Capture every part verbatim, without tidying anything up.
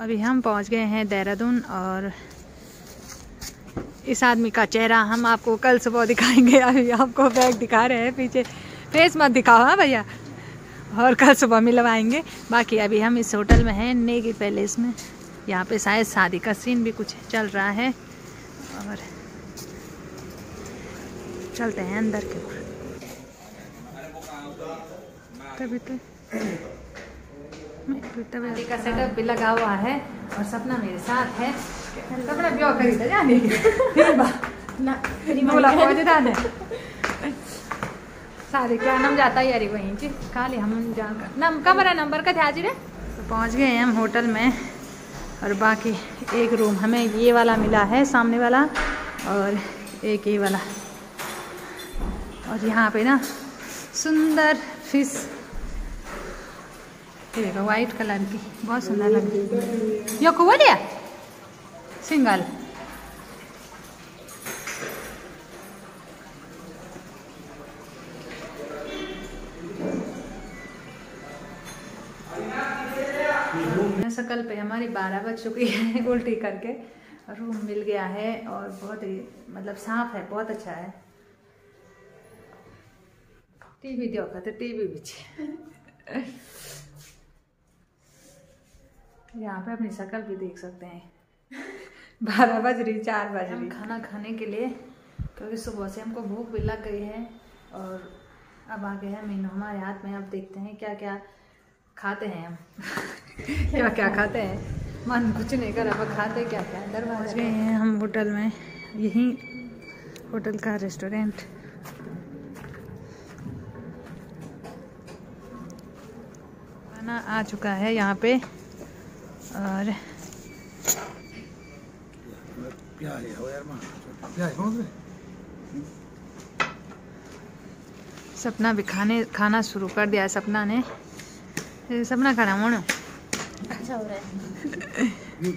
अभी हम पहुंच गए हैं देहरादून और इस आदमी का चेहरा हम आपको कल सुबह दिखाएंगे। अभी आपको बैग दिखा रहे हैं, पीछे फेस मत दिखाओ हाँ भैया, और कल सुबह मिलवाएंगे। बाकी अभी हम इस होटल में हैं, नेगी पैलेस में। यहाँ पे शायद शादी का सीन भी कुछ चल रहा है और चलते हैं अंदर की ओर। तभी तो तभी का सेटअप भी लगा हुआ है और सपना मेरे साथ है। सपना ब्याह करी था जाने ना बोला पहुंचदान है सारे क्या नाम जाता है यारी वहीं जी खाली हम जाकर नम कमरा नंबर का ध्यान रे। तो पहुंच गए हैं हम होटल में और बाकी एक रूम हमें ये वाला मिला है सामने वाला और एक ये वाला। और यहाँ पे ना सुंदर फिश देखो वाइट कलर की बहुत सुंदर लग रही है। यो को दिया सिंगल शकल पे हमारी बारह बज चुकी है उल्टी करके। रूम मिल गया है और बहुत ही मतलब साफ है, बहुत अच्छा है। टीवी देखा तो टीवी भी यहाँ पे अपनी शक्ल भी देख सकते हैं। बारह बज रही, चार बज रही खाना खाने के लिए, क्योंकि सुबह से हमको भूख भी लग गई है। और अब आ गया है मेनू हमारे हाथ में। अब देखते हैं क्या क्या खाते हैं हम क्या क्या खाते हैं, मन कुछ नहीं कर अब खाते क्या क्या। अंदर पहुँच गए हैं हम होटल में, यही होटल का रेस्टोरेंट। खाना आ चुका है यहाँ पे और सपना भी खाने खाना शुरू कर दिया है। सपना ने सपना खाना मोनो अच्छा हो रहा है।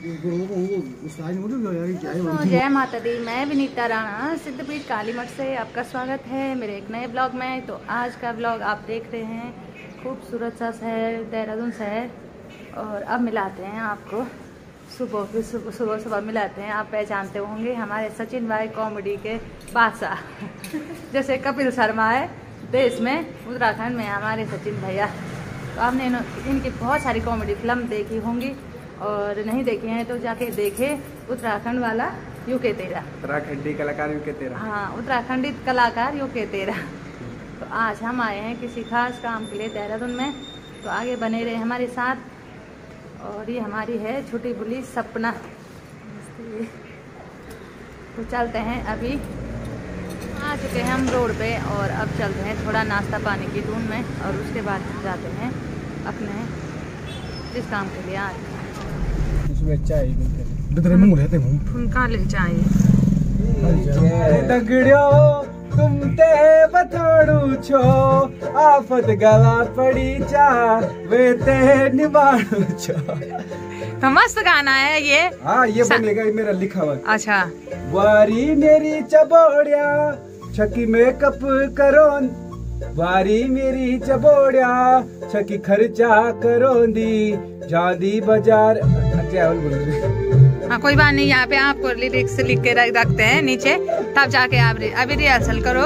तो जय माता दी, मैं विनीता राणा सिद्धपीठ काली मठ से आपका स्वागत है मेरे एक नए ब्लॉग में। तो आज का ब्लॉग आप देख रहे हैं खूबसूरत सा शहर देहरादून शहर। और अब मिलाते हैं आपको सुबह के सुबह सुबह सुबह मिलाते हैं। आप पहचानते होंगे हमारे सचिन भाई कॉमेडी के बादशाह जैसे कपिल शर्मा है देश में, उत्तराखंड में हमारे सचिन भैया। तो आपने इनकी बहुत सारी कॉमेडी फिल्म देखी होंगी और नहीं देखी हैं तो जाके देखे उत्तराखंड वाला यूके तेरा, उत्तराखंडी कलाकार यूके तेरा। हाँ उत्तराखंडी कलाकार यूके तेरा। तो आज हम आए हैं किसी खास काम के लिए देहरादून में, तो आगे बने रहे हमारे साथ। और ये हमारी है छोटी बुली सपना। तो चलते हैं, अभी आ चुके हैं हम रोड पे और अब चलते हैं थोड़ा नाश्ता पानी की ढूंढ में और उसके बाद जाते हैं अपने जिस काम के लिए आ रहे हैं। उसमें चाय उनका ले चाहिए तुम ते बथोड़ू छो आफत गला पड़ी चा वे ते निबाड़ू छो। तो मस्त गाना है ये। हाँ ये बनेगा मेरा लिखा हुआ। अच्छा वारी मेरी चबोड़िया छकी मेकअप करो, वारी मेरी चबोड़िया छकी खर्चा करो दी जादी बाजार। हाँ कोई बात नहीं, यहाँ पे आपको लिरिक्स लिख के रखते हैं नीचे, तब जाके आप अभी रिहर्सल करो।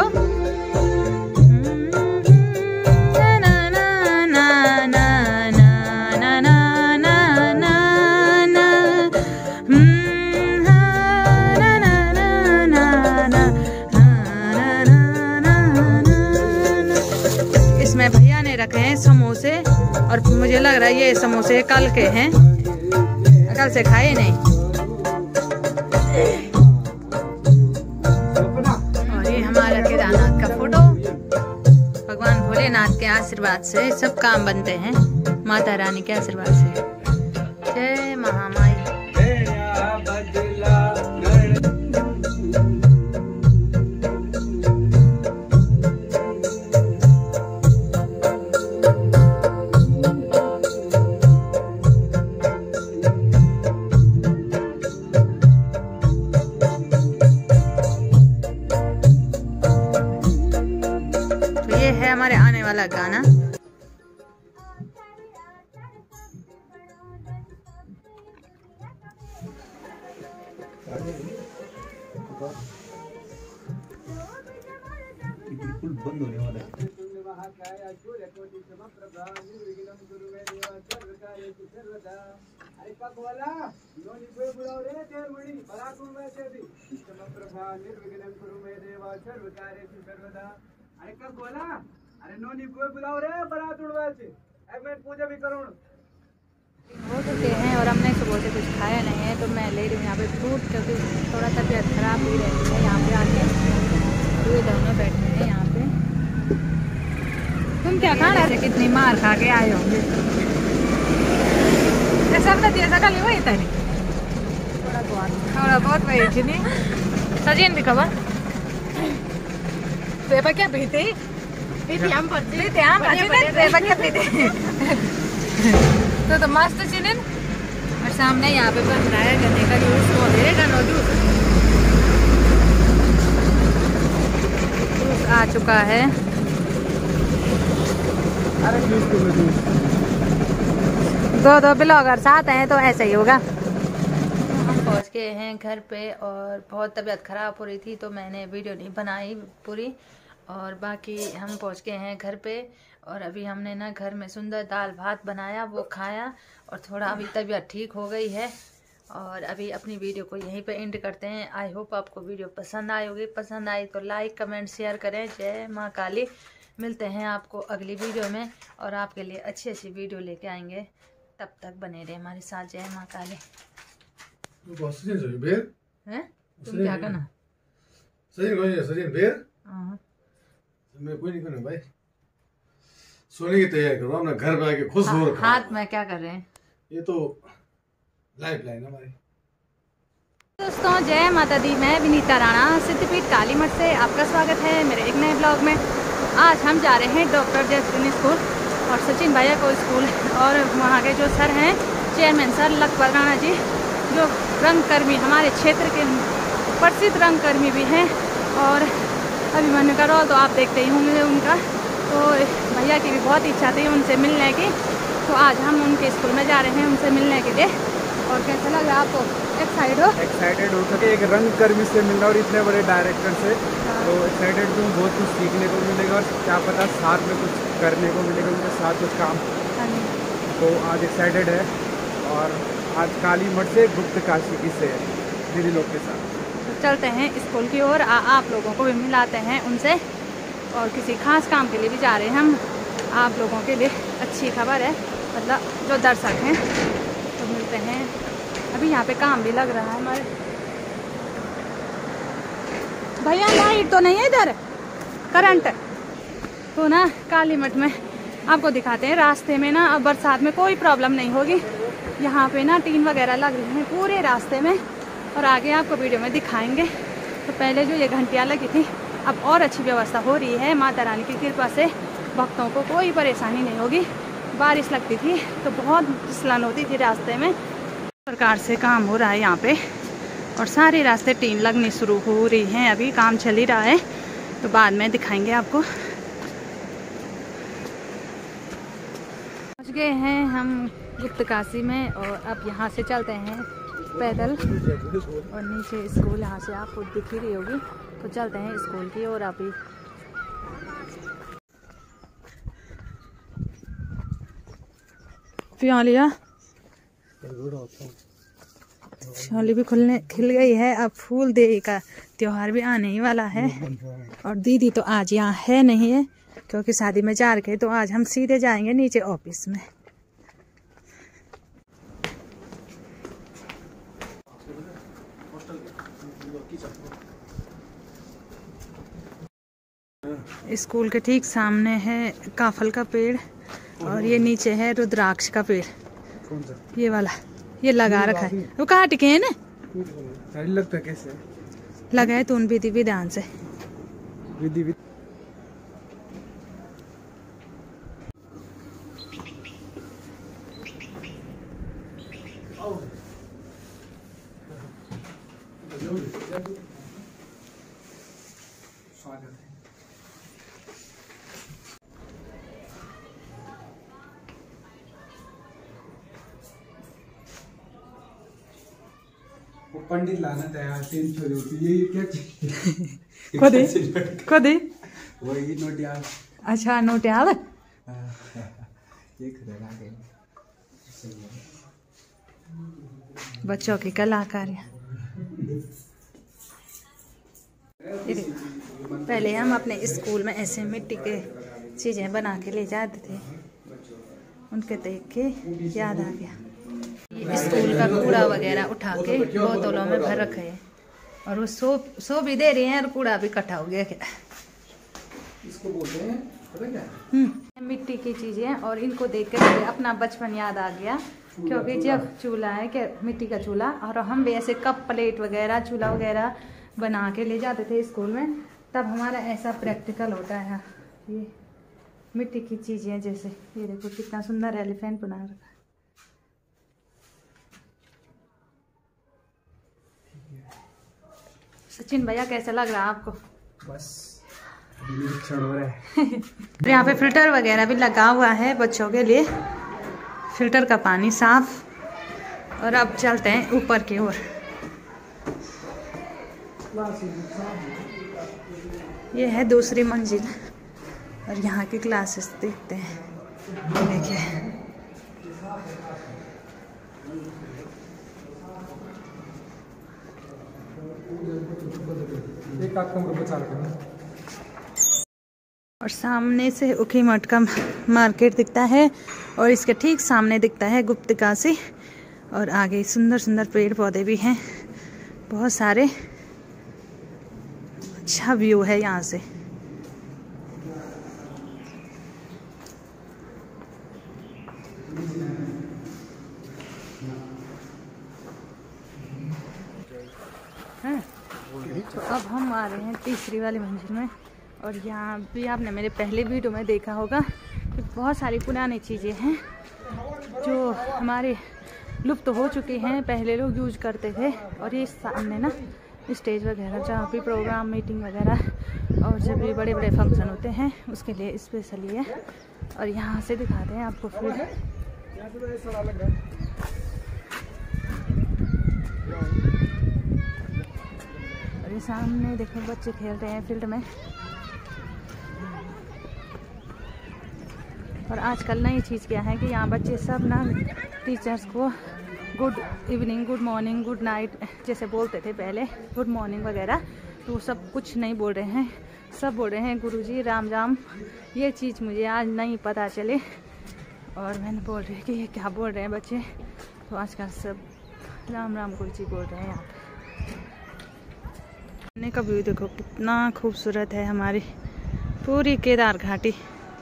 इसमें भैया ने रखे हैं समोसे और मुझे लग रहा है ये समोसे कल के हैं, कल से खाए नहीं। और ये हमारा केदारनाथ का फोटो। भगवान भोलेनाथ के आशीर्वाद से सब काम बनते हैं, माता रानी के आशीर्वाद से। जय महामाई। हमारे आने वाला गाना। बिल्कुल बंद होने वाला है। अरे नोनी को बुलाओ रे बारात उड़वाचे एक मिनट पूजा भी करो। हो चुके हैं और हमने सुबह से कुछ खाया नहीं है, तो मैं ले रही हूँ यहाँ पे फ्रूट, क्योंकि थोड़ा तबीयत खराब हुई रहती है यहाँ पे आके। ये दोनों बैठे हैं यहाँ पे। तुम क्या खाना है? कितनी मार खा के आए होंगे। सब जैसा कल वही था नहीं, थोड़ा बहुत थोड़ा बहुत वही थी नहीं। सजिन भी खबर बेबा क्या पीते पीते हम पीते हम बेबा क्या पीते तो तो मस्त चिनन। और सामने यहाँ पे बन रहा है गन्ने का जूस, वो दे गन्नो जूस जूस आ चुका है। अरे जूस तो जूस दो दो ब्लॉगर साथ हैं तो ऐसा ही होगा। हम पहुँच गए हैं घर पे और बहुत तबीयत ख़राब हो रही थी, तो मैंने वीडियो नहीं बनाई पूरी। और बाकी हम पहुँच गए हैं घर पे और अभी हमने ना घर में सुंदर दाल भात बनाया, वो खाया और थोड़ा अभी तबीयत ठीक हो गई है। और अभी अपनी वीडियो को यहीं पे एंड करते हैं। आई होप आपको वीडियो पसंद आई होगी। पसंद आई तो लाइक कमेंट शेयर करें। जय माँ काली। मिलते हैं आपको अगली वीडियो में और आपके लिए अच्छी अच्छी वीडियो लेके आएंगे। तब तक बने रहे हमारे साथ। जय माँ काली। हैं? तुम क्या करना? हाँ मैं कोई नहीं करना भाई, सोने की तैयारी करो अपना घर पे आके खुश हो। हाथ में क्या कर रहे हैं? ये तो लाइफ लाइन हमारी। दोस्तों जय माता दी। मैं विनीता राणा सिद्धपीठ काली मठ से आपका स्वागत है मेरे एक नए ब्लॉग में। आज हम जा रहे हैं डॉक्टर जयश्री स्कूल और सचिन भैया को स्कूल, और वहाँ के जो सर हैं चेयरमैन सर लखपत राणा जी, जो रंगकर्मी हमारे क्षेत्र के प्रसिद्ध रंगकर्मी भी हैं और अभिमन्यु का रोल तो आप देखते ही होंगे उनका। तो भैया की भी बहुत इच्छा थी उनसे मिलने की, तो आज हम उनके स्कूल में जा रहे हैं उनसे मिलने के लिए। और कैसा लगा आपको? एक्साइटेड हो? एक्साइटेड हो सके एक रंगकर्मी से मिलना और इतने बड़े डायरेक्टर से। हाँ। तो एक्साइटेड हूँ, बहुत कुछ सीखने को मिलेगा और क्या पता साथ में कुछ करने को मिलेगा, उनके साथ कुछ काम। हाँ। तो आज एक्साइटेड है और आज काली मठ से गुप्त काशी की से दीदी लोग के साथ तो चलते हैं स्कूल की ओर। आप लोगों को भी मिलाते हैं उनसे और किसी खास काम के लिए भी जा रहे हैं हम। आप लोगों के लिए अच्छी खबर है, मतलब जो दर्शक हैं तो मिलते हैं। अभी यहाँ पे काम भी लग रहा है हमारे। भैया लाइट तो नहीं है इधर, करंट तो ना काली मठ में आपको दिखाते हैं। रास्ते में ना अब बरसात में कोई प्रॉब्लम नहीं होगी। यहाँ पे ना टीन वगैरह लग रही हैं पूरे रास्ते में और आगे आपको वीडियो में दिखाएंगे। तो पहले जो ये घंटियाँ लगी थी अब और अच्छी व्यवस्था हो रही है। माता रानी की कृपा से भक्तों को कोई परेशानी नहीं होगी। बारिश लगती थी तो बहुत फिसलन होती थी रास्ते में। प्रकार से काम हो रहा है यहाँ पे और सारे रास्ते टीन लगनी शुरू हो रही हैं। अभी काम चल ही रहा है तो बाद में दिखाएंगे आपको। पहुँच गए हैं हम गुप्त काशी में और अब यहाँ से चलते हैं पैदल और नीचे स्कूल यहाँ से आपको दिख ही रही होगी। तो चलते हैं स्कूल की ओर। अभी प्यालिया प्याली भी खुलने खिल गई है। अब फूल देवी का त्योहार भी आने ही वाला है और दीदी तो आज यहाँ है नहीं है क्योंकि शादी में जा रखे। तो आज हम सीधे जाएंगे नीचे ऑफिस में। स्कूल के ठीक सामने है काफल का पेड़ और ये नीचे है रुद्राक्ष का पेड़। कौन सा? ये वाला, ये लगा रखा है। वो कहाँ टिके है ना? लगता कैसे लगा है तो उन विधि विधान से विधि विधि स्वागत है। वो पंडित लाना था तीन छोरी होती ये क्या चीज को दे को दे वही नोटियाल। अच्छा नोटियाल ये खरीदा के बच्चों की कलाकारी। पहले हम अपने स्कूल में ऐसे मिट्टी के चीजें बना के ले जाते थे, उनके देख के याद आ गया। स्कूल का कूड़ा वगैरह उठा के बोतलों में भर रखे हैं और वो सो सो भी दे रही हैं और कूड़ा भी इकट्ठा हो गया। क्या इसको बोलते हैं पता क्या? हम्म मिट्टी की चीजें, और इनको देख के मुझे अपना बचपन याद आ गया, क्योंकि जब चूल्हा है क्या मिट्टी का चूल्हा, और हम भी ऐसे कप प्लेट वगैरह चूल्हा वगैरह बना के ले जाते थे स्कूल में, तब हमारा ऐसा प्रैक्टिकल होता है। ये मिट्टी की चीजें जैसे ये देखो कितना सुंदर एलिफेंट बना रखा है। सचिन भैया कैसा लग रहा है आपको? बस निरीक्षण हो रहा है। यहाँ पे फिल्टर वगैरह भी लगा हुआ है बच्चों के लिए, फिल्टर का पानी साफ। और अब चलते हैं ऊपर की ओर। ये है दूसरी मंजिल और यहाँ की क्लासेस देखते हैं। देखिए एक आध कमरा बचा रखा। और सामने से उखीमठ का मार्केट दिखता है और इसके ठीक सामने दिखता है गुप्तकाशी, और आगे सुंदर सुंदर पेड़ पौधे भी हैं बहुत सारे। अच्छा व्यू है यहाँ से। हाँ। तो अब हम आ रहे हैं तीसरी वाली मंजिल में, और यहाँ भी आपने मेरे पहले वीडियो में देखा होगा कि बहुत सारी पुरानी चीज़ें हैं जो हमारे लुप्त हो चुकी हैं, पहले लोग यूज करते थे। और ये सामने ना स्टेज वगैरह जहाँ भी प्रोग्राम मीटिंग वगैरह और जब भी बड़े बड़े फंक्शन होते हैं उसके लिए स्पेशली है। और यहाँ से दिखाते हैं आपको फिर और ये सामने देखो बच्चे खेल रहे हैं फील्ड में। और आजकल नई चीज़ क्या है कि यहाँ बच्चे सब ना टीचर्स को good evening, good morning, good night जैसे बोलते थे पहले, गुड मॉर्निंग वगैरह, तो सब कुछ नहीं बोल रहे हैं, सब बोल रहे हैं गुरुजी राम राम। ये चीज़ मुझे आज नहीं पता चले और मैंने बोल रही कि ये क्या बोल रहे हैं बच्चे, तो आजकल सब राम राम गुरुजी बोल रहे हैं यहाँ पे। का व्यू देखो कितना खूबसूरत है हमारी पूरी केदार घाटी।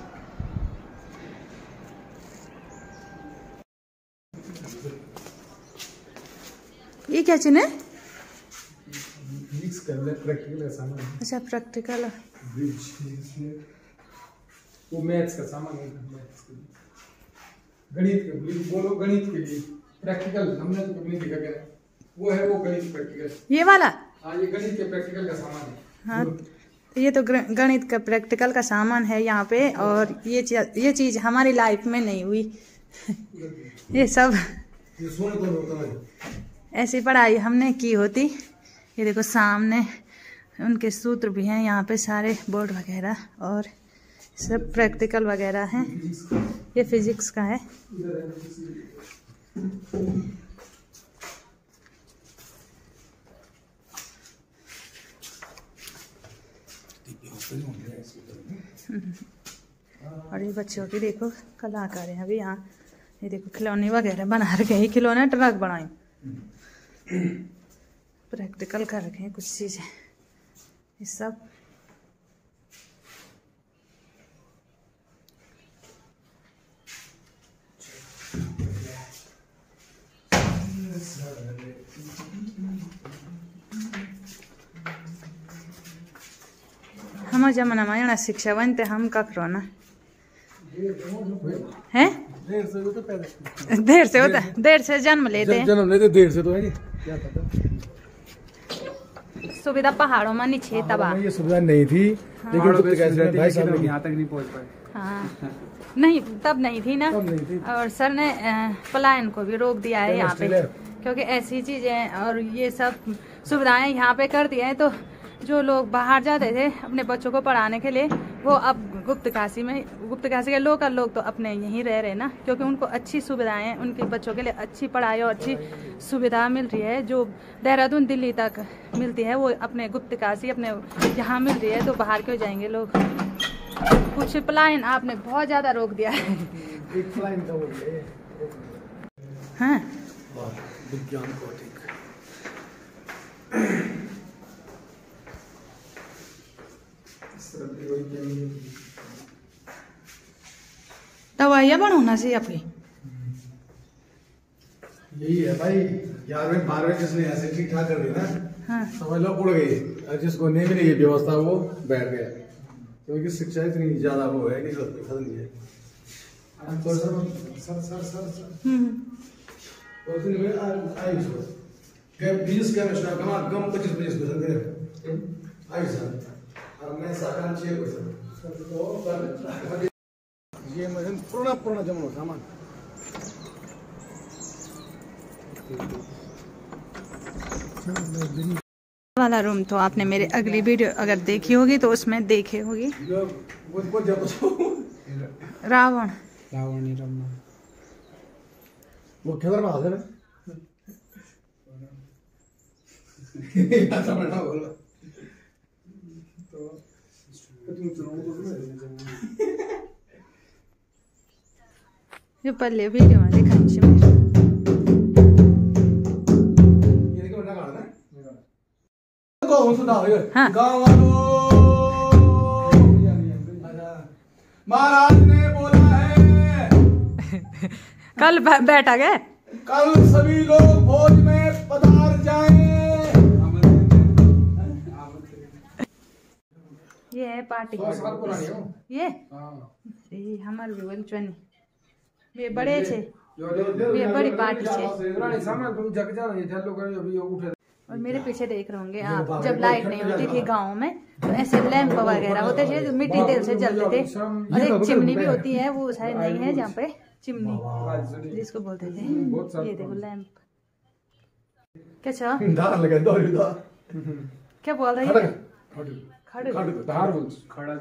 ये क्या चीज है? प्रैक्टिकल का सामान। अच्छा प्रैक्टिकल वो मैथ्स का सामान है, मैथ्स के लिए, गणित के लिए बोलो, गणित के लिए प्रैक्टिकल हमने तो कभी नहीं देखा क्या वो है, वो गणित प्रैक्टिकल ये वाला। हाँ ये गणित के प्रैक्टिकल का सामान है। हाँ तो ये तो गणित का प्रैक्टिकल का सामान है यहाँ पे, और ये ये चीज हमारी लाइफ में नहीं हुई। ये सब ये सोने को होता है, ऐसी पढ़ाई हमने की होती। ये देखो सामने उनके सूत्र भी हैं यहाँ पे, सारे बोर्ड वगैरह और सब प्रैक्टिकल वगैरह हैं। ये फिजिक्स का है। और ये बच्चों की देखो कलाकारी है अभी यहाँ। ये देखो खिलौने वगैरह बना रखे हैं, खिलौने ट्रक बनाए, प्रैक्टिकल कर रखे हैं कुछ चीज़ें। ये सब हम जमाना में शिक्षा बनते हम ककरो ना है, देर से होता देर से होता देर से जन्म लेते हैं, जन्म लेते देर से तो है क्या पता। सुविधा पहाड़ों में नीचे तब ये सुविधा नहीं थी, लेकिन तो कैसे भाई साहब यहाँ तक नहीं पहुँच पाए। हाँ नहीं तब नहीं थी ना, और सर ने पलायन को भी रोक दिया है यहाँ पे। क्योंकि ऐसी चीज़ें और ये सब सुविधाएं यहाँ पे कर दी हैं, तो जो लोग बाहर जाते थे अपने बच्चों को पढ़ाने के लिए, वो अब गुप्तकाशी में, गुप्तकाशी के लोकल लोग तो अपने यहीं रह रहे ना, क्योंकि उनको अच्छी सुविधाएं, उनके बच्चों के लिए अच्छी पढ़ाई और अच्छी सुविधा मिल रही है, जो देहरादून दिल्ली तक मिलती है, वो अपने गुप्तकाशी अपने यहाँ मिल रही है, तो बाहर क्यों जाएंगे लोग। कुछ प्लान आपने बहुत ज़्यादा रोक दिया है। हाँ विज्ञान कौतिक दवाइयाँ बनना चाहिए आपकी। यही है भाई, ग्यारहवीं बारहवीं जिसने ऐसे ठीक ठाक कर दी ना, हाँ। समझ लो उड़ गई, और जिसको नहीं मिली ये व्यवस्था वो बैठ गया, क्योंकि शिक्षा इतनी ज्यादा वो है कि खत्म नहीं है। Sir sir sir sir sir और दिन में आई सो के बीस का नशा कमा कम पच्चीस पच्चीस परसेंट दे आई सर, और मैं साकान छह परसेंट तो कर ये मशीन पूर्ण पूर्ण जमा सामान वाला रूम तो आपने मेरे अगली वीडियो अगर देखी होगी तो उसमें देखे होगी। रावण रावण ही रमना वो किधर में हाजिर है ऐसा बना बोला तो तुम जो पहले वीडियो में दिखाई थी मेरे। ये देखो ना गाना है कौन सुना हो ये हाँ। गाँव वालों महाराज ने बोला है कल बैठा गए, कल सभी लोग भोज में पधार जाएं। ये है पार्टी, ये ये हमारे भी बोल चुनी ये बड़े छे, ये बड़ी पार्टी छे। और मेरे पीछे देख रहे होंगे आप, जब लाइट नहीं होती थी गाँव में तो ऐसे लैंप वगैरह होते थे जो मिट्टी तेल से जलते थे, और एक चिमनी भी होती है, वो शायद नहीं है जहाँ पे चिमनी जिसको बोलते थे। ये देखो लैंप क्या छा क्या बोल रही है, खड़े खड़ा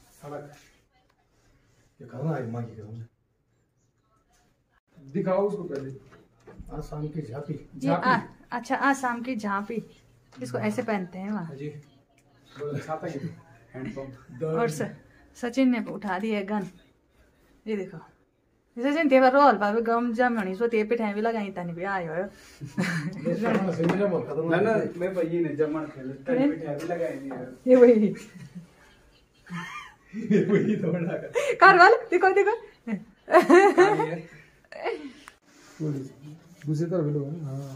ये कहना है मां की कसम दिखाओ उसको पहले। आज शाम की झांपी ये आ, अच्छा आज शाम की झांपी, इसको ऐसे पहनते हैं वहाँ जी हैंडपंप। और स, सचिन ने उठा दिया गन, ये देखो सचिन तेरा रोल भाभी गम जमणी सो ते पिठाई भी लगाई तनी भी आयो ना ना मैं भाई ने जमण खेले तनी पिठाई भी लगाई नहीं ये वही ये वही तो बना कर वाल देखो देखो दूसरी तरफ भी लोग हां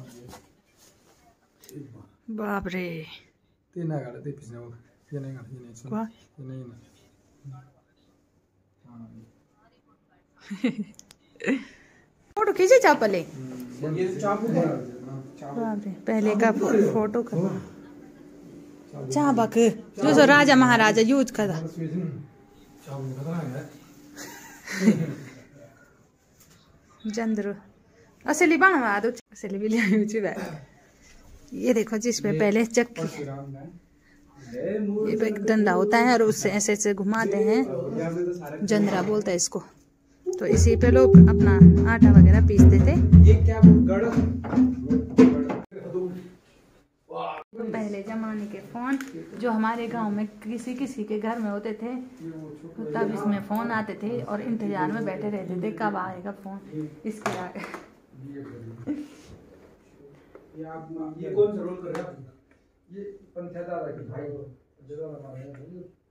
बाप रे तीन आ गए थे पिछले वो ये नहीं ये नहीं सुन ये नहीं ना फोटो खींचे चापले ये चाकू बाप रे पहले का फोटो का चाबक जो जो राजा महाराजा यूज करता चाकू खतरा है जंद्र असली बनवा दो, असली भी ले यूज है। ये देखो जिस पे पहले चक्की, ये पे एक डंडा होता है और उससे ऐसे ऐसे घुमाते हैं, जंद्रा बोलता है इसको, तो इसी पे लोग अपना आटा वगैरह पीसते थे। ये क्या गड़ पहले जमाने के फोन जो हमारे गांव में किसी किसी के घर में होते थे, तब इसमें फोन आते थे और इंतजार में बैठे रहते थे कब आएगा फोन इसके आगे। ये कौन सा रोल कर रहा है? ये पंचायत आ रहा है भाई जगह लगा रहे हैं।